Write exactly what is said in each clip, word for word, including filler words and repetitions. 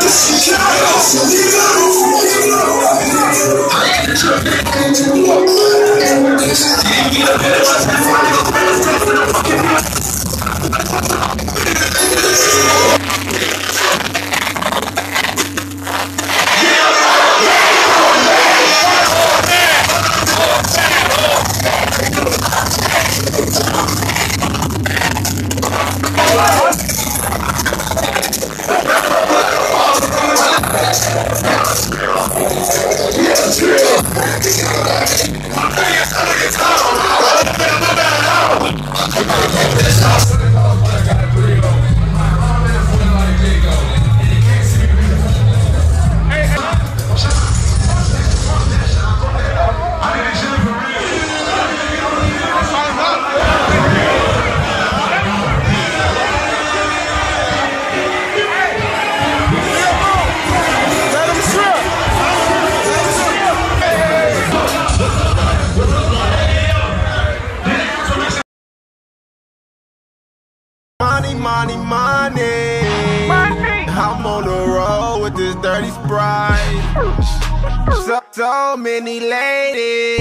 Money, money, money, money. I'm on the road with this dirty Sprite. So, so many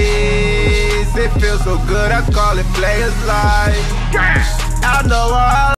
ladies, it feels so good, I call it players life. I know I